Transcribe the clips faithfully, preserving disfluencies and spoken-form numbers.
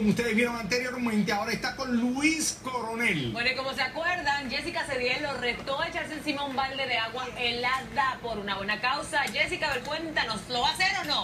como ustedes vieron anteriormente, ahora está con Luis Coronel. Bueno, y como se acuerdan, Jessica Cediel lo retó a echarse encima un balde de agua helada por una buena causa. Jessica, a ver, cuéntanos, ¿lo va a hacer o no?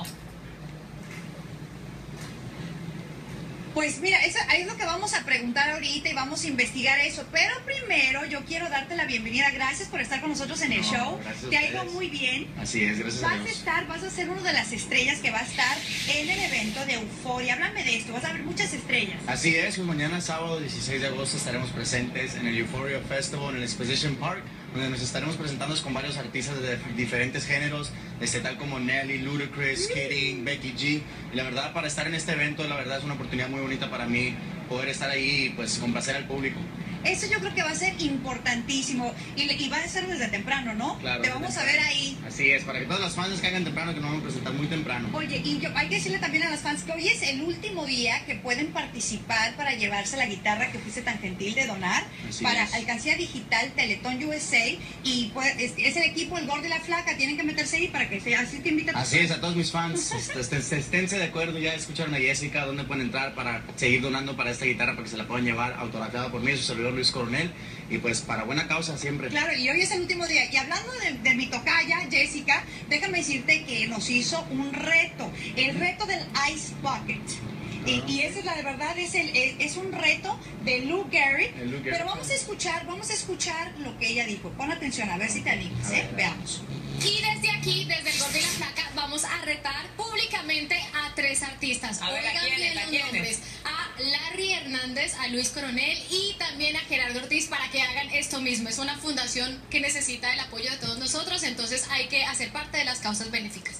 Pues mira, eso es lo que vamos a preguntar ahorita y vamos a investigar eso. Pero primero yo quiero darte la bienvenida. Gracias por estar con nosotros en el no, show. Te ha ido ustedes. muy bien. Así es, gracias vas a Dios. a estar, vas a ser una de las estrellas que va a estar en el evento de Euforia. Háblame de esto, vas a ver muchas estrellas. Así es, pues mañana sábado dieciséis de agosto estaremos presentes en el Euphoria Festival en el Exposition Park, donde nos estaremos presentando con varios artistas de diferentes géneros, este, tal como Nelly, Ludacris, Kidding, Becky G. Y la verdad, para estar en este evento, la verdad es una oportunidad muy bonita para mí poder estar ahí y pues complacer al público. Eso yo creo que va a ser importantísimo y, y va a ser desde temprano, ¿no? Claro, Te vamos a ver ahí. Así es, para que todos los fans caigan temprano, que nos vamos a presentar muy temprano. Oye, y yo, hay que decirle también a las fans que hoy es el último día que pueden participar para llevarse la guitarra que fuiste tan gentil de donar Así para es. Alcancía Digital Teletón U S A, y pues, es, es el equipo El Gordo y la Flaca, tienen que meterse ahí para que se, así te invitan. Así es, a todos mis fans, este, este, esténse de acuerdo, ya escucharon a Jessica, dónde pueden entrar para seguir donando para esta guitarra, para que se la puedan llevar autografiada por mí, su servidor Luis Coronel, y pues para buena causa siempre. Claro, y hoy es el último día. Y hablando de, de mi tocaya, Jessica, déjame decirte que nos hizo un reto, el reto del Ice Bucket. Y, y ese es la de verdad, es, el, es, es un reto de Lou Gehrig. El Lou Gehrig. Pero vamos a escuchar, vamos a escuchar lo que ella dijo. Pon atención, a ver si te animas, ¿eh? Veamos. Y desde aquí, desde el Gordo y la Flaca, vamos a retar públicamente a tres artistas. A ver, ¿a Oigan quiénes? bien ¿A los quiénes? nombres. A Larry Hernández, a Luis Coronel y también a Gerardo Ortiz para que hagan esto mismo. Es una fundación que necesita el apoyo de todos nosotros, entonces hay que hacer parte de las causas benéficas.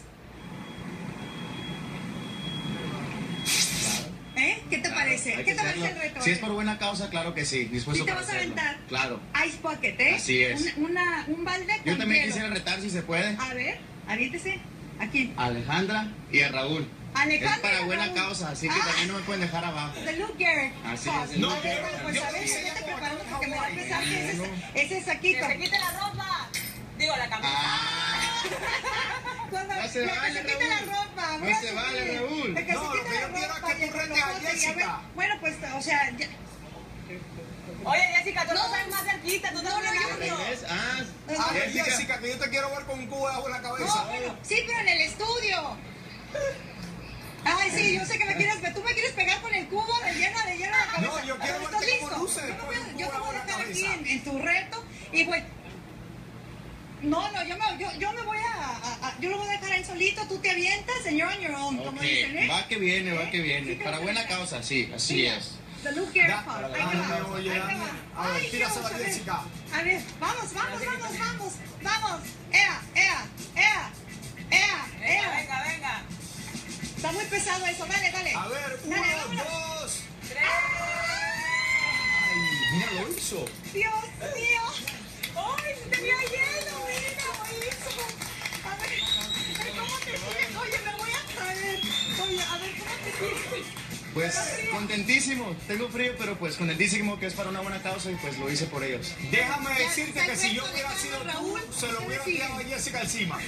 ¿Eh? ¿Qué te Claro, parece? hay ¿Qué que te parece el hacerlo. reto? Si es por buena causa, claro que sí, dispuesto ¿Sí te para vas a hacerlo. aventar? Claro. Ice Bucket, ¿eh? Así es. Una, una- un balde con Yo también hielo. quisiera retar si se puede. A ver, aviéntese. ¿A quién? A Alejandra y a Raúl. Alejandra Es para y buena Raúl. causa, así que Ah. también no me pueden dejar abajo. De Lou Gehrig. Así Ah, es, sí. Lou A ver, Gehrig. bueno, pues Yo a ver, pensé vete que preparando por porque me va a Hawái. pensar que ese es, ese es Que saquito. se quite la ropa. Digo, la camisa. Ah, Cuando, No se que vale, se quite la Raúl. ropa. No voy a se subir. vale, Raúl. De que No, se lo quite que la yo quiero ropa es que y tú el retes a rebote y Jessica. ver. Bueno, pues, o sea, ya- Oye, Jessica, tú no, No. estás más cerquita, tú No, estás no, yo bien no. ¿ves? Ah, A ver, Jessica. Jessica, que yo te quiero ver con un cubo de agua en la cabeza. no, bueno, sí, pero en el estudio. Ay, sí, yo sé que me quieres, tú me quieres pegar con el cubo de lleno de hielo en la cabeza. No, yo quiero Pero, verte ¿estás cómo listo? luces Yo me con voy a- el cubo Yo te de voy agua a en la dejar aquí cabeza. en, en tu reto y pues... No, no, yo me, yo, yo me voy a, a- a- yo lo voy a dejar ahí solito, tú te avientas, señor on your own, como Ok, dicen, ¿eh? va que viene, va que Sí, viene. te Para vas a buena dejar. causa, sí, así Mira, es. The Lou Gehrig Da- part. Ahí Dame, te va, oye, ahí te dame. va. A ver, Ay, tírasela, Dios, a ver. Jessica. A ver, vamos, vamos, vamos, vamos, vamos. Ea, ea, ea, ea, Venga, ea. venga, venga. Está muy pesado eso, dale, dale. A ver, uno, Dale, vámonos. dos. Tres. Ay, mira, lo hizo. Dios mío. ¡Ay, sí tenía hielo! Mira, buenísimo. A ver, ay, ¿cómo te sientes? Oye, me voy a caer. Oye, a ver, ¿cómo te sientes? Pues contentísimo, tengo frío, pero pues contentísimo que es para una buena causa y pues lo hice por ellos. Déjame Ya, decirte está que si yo perfecto, hubiera déjame, sido tú, Raúl, se lo ¿qué hubiera me sigue? tirado a Jessica encima.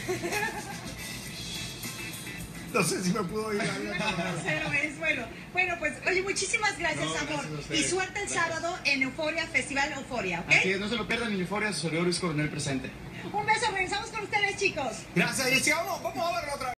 No sé si me pudo ir a Cero es bueno. Bueno, pues, oye, muchísimas gracias, No, amor. gracias a ustedes. Y suerte el Gracias. sábado en Euforia, Festival Euforia, ¿ok? Así es, no se lo pierdan en Euphoria, su servidor Luis Coronel presente. Un beso, regresamos con ustedes, chicos. Gracias, Jessica. Vamos, vamos a verlo otra vez.